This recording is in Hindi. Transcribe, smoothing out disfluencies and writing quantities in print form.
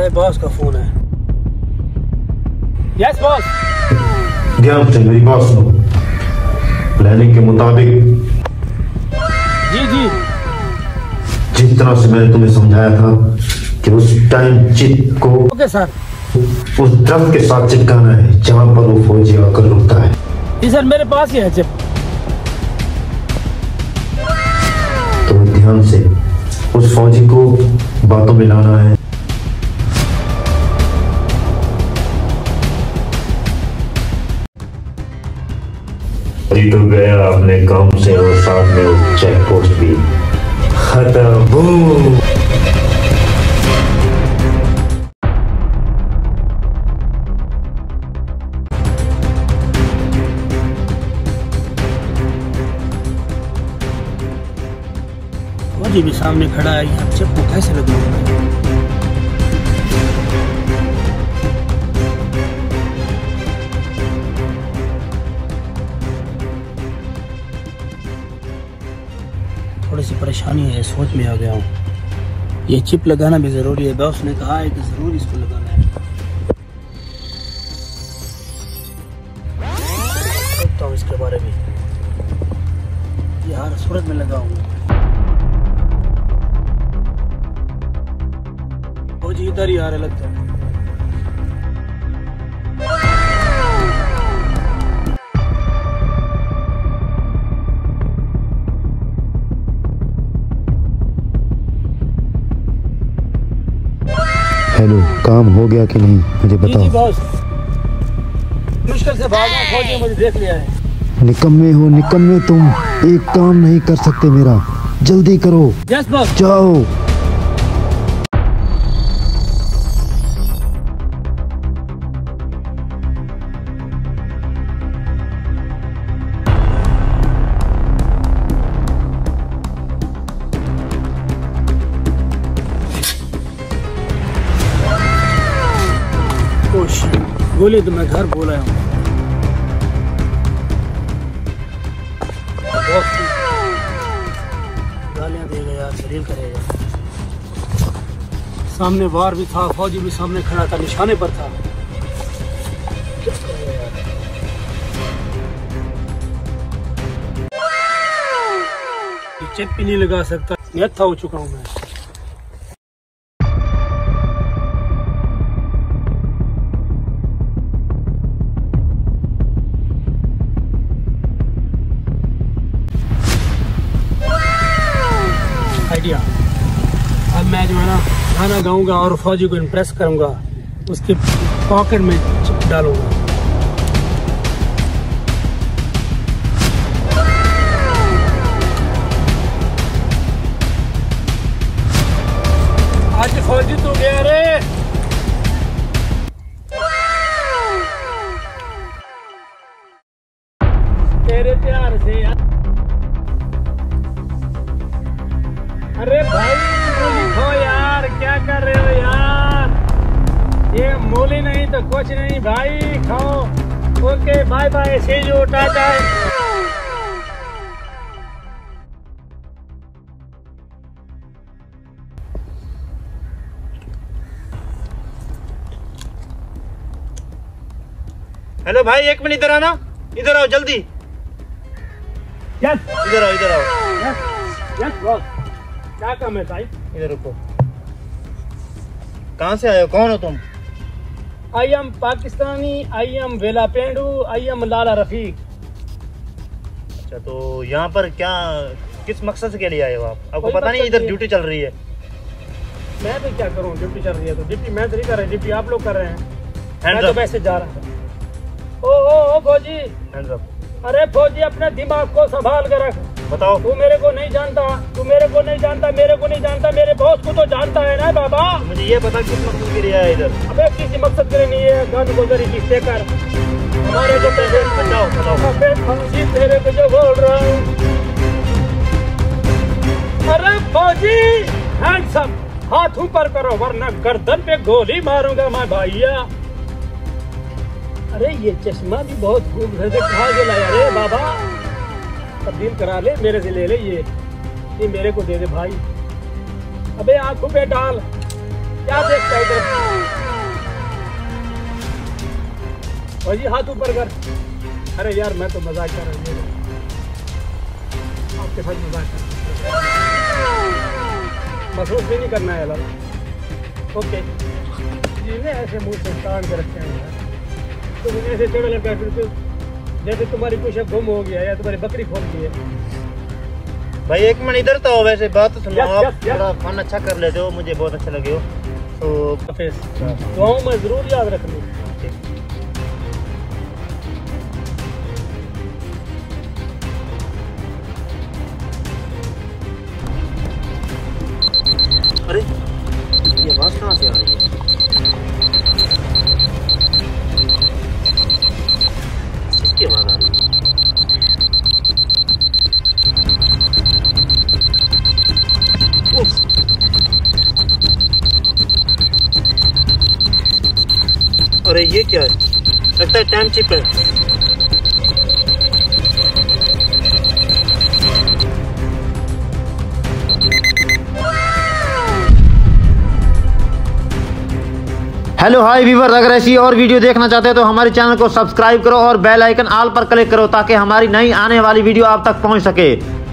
तुम्हारे बॉस का फोन है। Yes boss. ध्यान से मेरी बात सुनो। प्लानिंग के मुताबिक जी जी जिस तरह से मैंने तुम्हें समझाया था कि उस टाइम चित को ओके सर उस दरख्त के साथ चिपकाना है जहां पर वो फौजी आकर रुकता है। जी सर मेरे पास ही है चिप। तो ध्यान से उस फौजी को बातों में लाना है। तो गया अपने काम से और साथ में उस चेक पोस्ट भी खत्म। फौजी भी सामने खड़ा है, यहाँ चिप को कैसे लगाऊंगा? थोड़ी सी परेशानी है, सोच में आ गया हूँ। ये चिप लगाना भी जरूरी है, बॉस ने कहा है कि जरूर इसको लगाना है। सोचता हूँ इसके बारे में, ये हर सूरत में लगाऊंगा। फौजी इधर ही आ रहा लगता है। हेलो, काम हो गया कि नहीं मुझे बताओ। जी बॉस, मुश्किल से भागा, फौजी ने मुझे देख लिया है। निकम्मे हो निकम्मे, तुम एक काम नहीं कर सकते मेरा। जल्दी करो। Yes boss. जाओ। बोले तो मैं घर बोला हूँ। गालियाँ देगा यार, शरीर करेगा। सामने वार भी था, फौजी भी सामने खड़ा था, निशाने पर था। चिप भी नहीं लगा सकता, नियत था हो चुका हूँ मैं। आइडिया, अब मैं जो है ना गाना गाऊंगा और फौजी को इम्प्रेस करूंगा, उसके पॉकेट में चिप डालूंगा। आज फौजी तो गया रे। तेरे प्यार से यार। अरे भाई मूली खो यार, क्या कर रहे हो यार? ये मूली नहीं तो कुछ नहीं भाई, खाओ। Okay bye bye, see you, टाटा। हेलो भाई, एक मिनट इधर आना, इधर आओ जल्दी। यस इधर आओ, इधर आओ। यस यस बॉस, क्या काम है भाई? इधर रुको। कहाँ से आए हो, कौन हो तुम? I am Pakistani, I am वेला पेंडू, आई एम लाला रफीक। अच्छा, तो यहाँ पर क्या, किस मकसद के लिए आए हो आप? आपको पता नहीं इधर ड्यूटी चल रही है? मैं भी क्या करूँ, ड्यूटी चल रही है तो ड्यूटी मैं तो नहीं कर रहा, ड्यूटी आप लोग कर रहे हैं। मैं तो वैसे जा रहा था। ओ फौजी, हैंड्स अप। अरे फौजी अपने दिमाग को संभाल कर रख। बताओ। तू मेरे को नहीं जानता, तू मेरे को नहीं जानता, मेरे को नहीं जानता, मेरे बॉस को तो जानता है ना बाबा। मुझे ये पता किस मकसद के लिए आया इधर? अबे किसी मकसद के लिए नहीं है, गन गुजरी किससे कर हमारे को पैसे बचाओ बताओ। अबे फौजी तेरे को जो बोल रहा हूँ। अरे फौजी हैंड्स अप, हाथ ऊपर करो वरना गर्दन पे गोली मारूंगा मैं भैया। अरे ये चश्मा भी बहुत खूबसूरत है, कहाँ से लाया रे बाबा? तब्दील करा ले, मेरे से ले ले, ये मेरे को दे दे भाई। अबे आंखों पे डाल, क्या देखता है इधर? और जी हाथ ऊपर कर। अरे यार मैं तो मजाक कर रहा हूँ, आपके साथ मजाक कर रहा हूँ, मसरूफ भी नहीं करना है यार। ओके जिन्हें ऐसे मुंह से काट के रखे हैं यार, तुम ऐसे चढ़ लगा फिर जैसे तुम्हारी कुछ गुम हो गया या तुम्हारी बकरी खोल गई है। भाई एक मिनट इधर तो वैसे बात तो सुनो। यस, आप यस, यस। थोड़ा फोन अच्छा कर लेते हो, मुझे बहुत अच्छा लगे हो तो दुआओं में जरूर याद रखनी। अरे ये आवाज कहाँ से आ रही है? किसकी आवाज आ रही है? उफ। अरे ये क्या है? लगता है टाइम चिप है। हेलो हाय व्यूअर्स, अगर ऐसी और वीडियो देखना चाहते हो तो हमारे चैनल को सब्सक्राइब करो और बेल आइकन ऑल पर क्लिक करो ताकि हमारी नई आने वाली वीडियो आप तक पहुंच सके।